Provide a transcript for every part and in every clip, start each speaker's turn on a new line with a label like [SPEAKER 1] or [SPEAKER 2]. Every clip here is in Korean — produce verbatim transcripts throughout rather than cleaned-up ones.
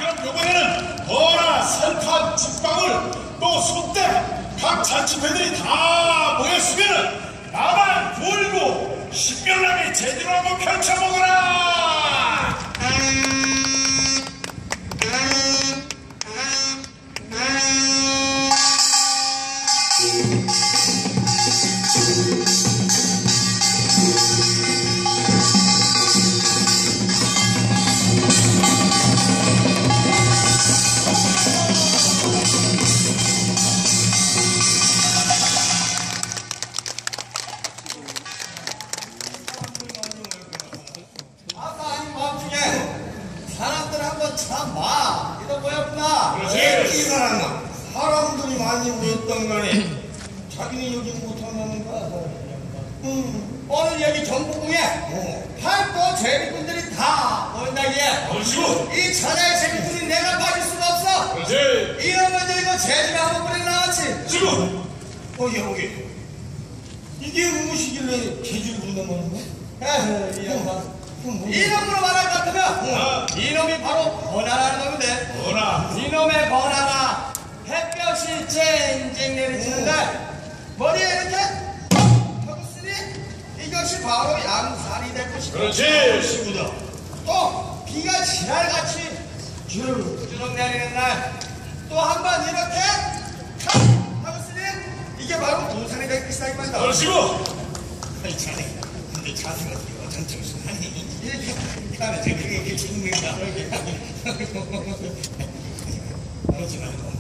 [SPEAKER 1] 그럼 요번에는 보라, 설탕, 집방울, 또 손대 각 잔치패들이 다 모였으면은 나만 돌고 신명나게 제대로 한번 펼쳐보거라.
[SPEAKER 2] 참, 마! 이거 뭐였구나?
[SPEAKER 1] 그렇지.
[SPEAKER 3] 이 사람아, 사람들이 많이 모였던 간에 자기는 여기 못하는가?
[SPEAKER 2] 음, 오늘 여기 경복궁에
[SPEAKER 3] 어.
[SPEAKER 2] 팔도 제비꾼들이 다 모인다기에
[SPEAKER 1] 그렇지고.
[SPEAKER 2] 이 천하의 제비꾼이 내가 빠질 수가 없어.
[SPEAKER 1] 그렇지.
[SPEAKER 2] 이런 분들 이거 제비를 한번 뿌리고 나왔지.
[SPEAKER 1] 지금
[SPEAKER 3] 어기, 어기. 이게 무엇이길래 개줄 부른단 말인가?
[SPEAKER 2] 에휴, 이 양반.
[SPEAKER 3] 뭐.
[SPEAKER 2] 이놈으로 말할 것 같으면
[SPEAKER 1] 어.
[SPEAKER 2] 이놈이 바로 번화라는 놈인데
[SPEAKER 1] 보라.
[SPEAKER 2] 이놈의 번화가 햇볕이 쨍쨍 내리치는데 머리에 이렇게 하고 쓰니 이것이 바로 양살이 될 것이고
[SPEAKER 1] 그렇지. 시구다.
[SPEAKER 2] 또 비가 지랄같이 주르륵 내리는 날 또 한 번 이렇게 탁 하고 쓰니 이게 바로 도산이 될 것이다 이 말이다.
[SPEAKER 1] 그렇지고.
[SPEAKER 3] 아이, 자네. 근데 자세가 어떻게 어쩐지 하니? 이렇게 하면 저 그게 이게 죽는다. 그러지 말고.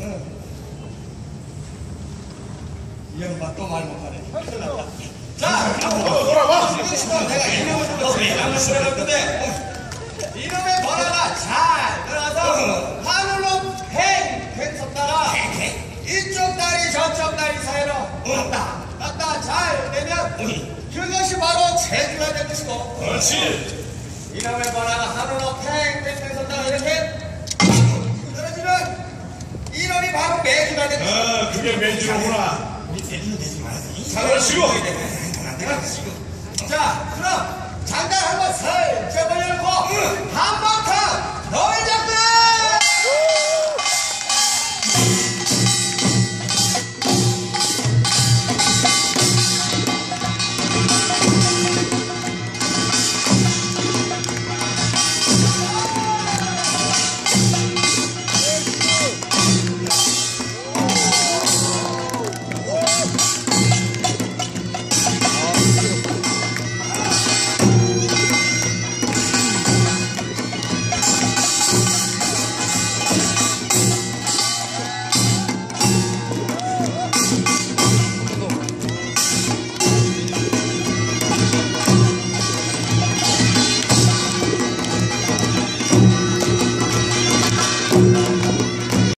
[SPEAKER 2] 이 양반 또 말 못하네. 큰일 났다. 자,
[SPEAKER 1] 돌아봐.
[SPEAKER 2] 지금 내가 이놈을 좀 물어봤는데 이놈의 번화가 잘 들어가서 하늘로 팽팽 섰다가 이쪽 다리 저쪽 다리 사이로 갔다 갔다 잘 되면 그것이 바로 제주가 될 것이고
[SPEAKER 1] 그렇지.
[SPEAKER 2] 이놈의 번화가 하늘로 팽팽 섰다가 이렇게 떨어지면 이놈이 바로 매주가 될 것이고
[SPEAKER 1] 아, 그게 매주로구나.
[SPEAKER 3] 우리 대리는 되지 말아야지.
[SPEAKER 1] 그렇지고.
[SPEAKER 2] 자, 그럼 장단 한번 살펴보려.